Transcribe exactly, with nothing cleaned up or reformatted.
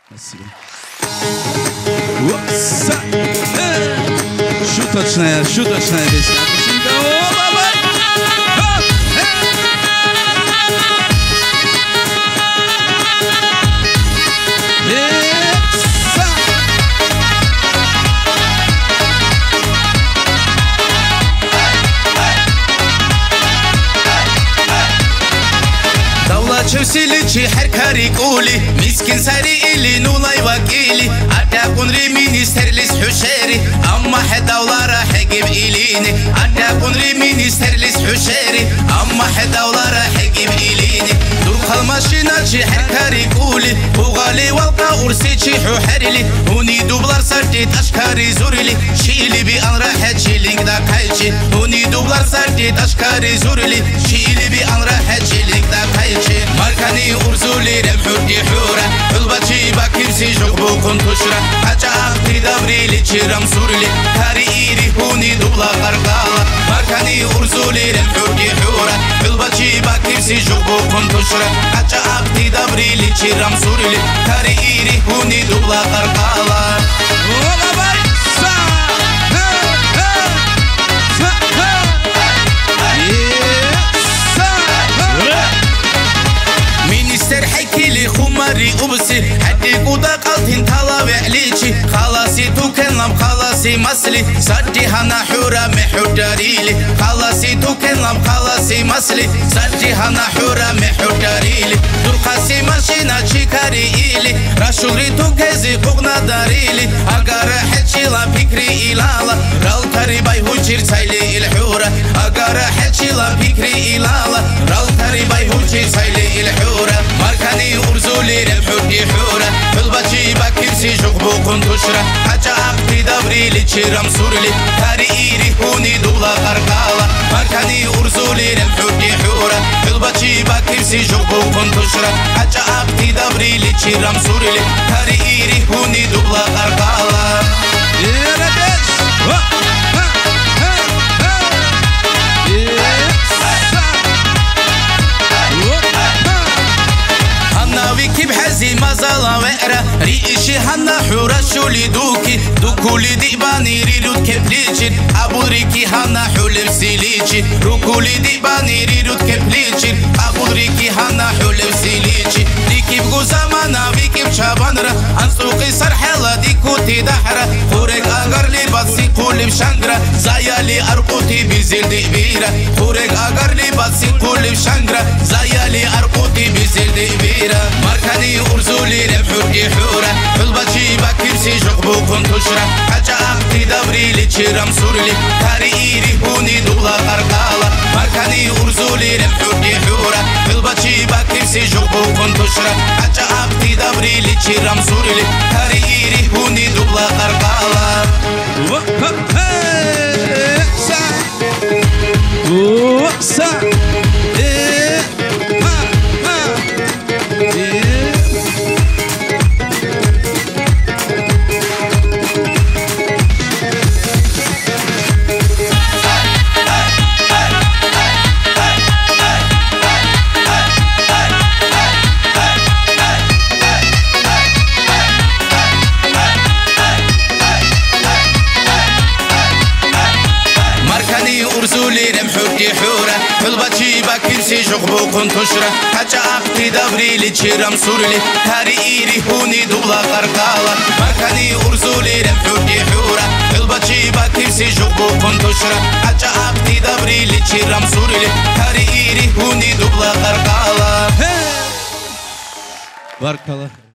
Спасибо. Шуточная, шуточная песня. Чевсиличи херкари кули мискин сари или нулай вакили атакун ри министерлис хушери амма хедавлара хегиб илини атакун ри министерлис хушери амма хедавлара хегиб илини дурхал машиначи херкари кули бугали валка урсичи хухерили уни дублар сарти ташкари зурили шили би анра хечилинг да кайчи уни дублар сарти ташкари зурили шили би анра хечилинг да кайчи Markani urzuli remhurdi hura Ulbachi bakimsi jugbu kuntushra Hacha akti davrili chiram surli Kari iri huni dubla gargala Markani urzuli remhurdi hura Ulbachi bakimsi jugbu kuntushra Hacha akti davrili chiram surli Kari iri huni dubla gargala خماري أبسي حدي قودا قلتين طلب عليكي خلاصي توكلم خلاصي مسلي صدي هنا حورا محور داريلي خلاصي توكلم خلاصي مسلي صدي هنا حورا محور داريلي دور قاسي ماشينا شكاري إلي راشوري توكزي قوغنا داريلي أقار حتشيلا فكري إلالا رال تريباي هجير سايلي الحورا أقار حتشيلا فكري إلالا رال تريباي هجير سايلي الحورا ماركاني أرزولي رمحوكي حورا الباجي باكيمسي جغبو كنتشرا حاجة عقدي دوريلي تشيرام سورلي كاري إيري هوني دولا غرقالا ماركاني أرزولي رمحوكي حورا الباجي باكيمسي جغبو كنتشرا حاجة عقدي دوريلي تشيرام سورلي كاري إيري هوني دولا غرقالا بحزي مزالا وقرا ريشي هنا حورا شولي دوكي دوكولي ديباني ريرود كبليجين أبو ريكي هنا حولب سيليجي روكولي ديباني ريرود كبليجين أبو ريكي هنا حولب سيليجي ديكي بقو زمانا بيكي بشابانرا أنسوقي سرحيلا ديكوتي دحرا خوريك أغر لي باتسي قولي بشانجرا زايالي أرقوتي بيزيل دي بيرا خوريك أغر لي باتسي قولي بشانجرا زايالي أرقوتي بيزيل دي بيرا ماركاني أرزولي رمحوكي حورا الباجي باكيمسي جغبو كنتشرا حاجة عقدي دوريلي تشيرام سورلي كاري إيري هوني دولا غرقالا ماركاني أرزولي رمحوكي حورا الباجي باكيمسي جغبو كنتشرا حاجة عقدي دوريلي تشيرام سورلي كاري إيري هوني دولا غرقالا أرزولي رمحوكي حورا الباجي باكيمسي جغبو كنتشرا حاجة عقدي دوريلي تشيرام سورلي كاري إيري هوني دولا غرقالا ماركاني أرزولي رمحوكي حورا الباجي باكيمسي جغبو كنتشرا حاجة عقدي دوريلي تشيرام سورلي كاري إيري هوني دولا غرقالا بارك الله.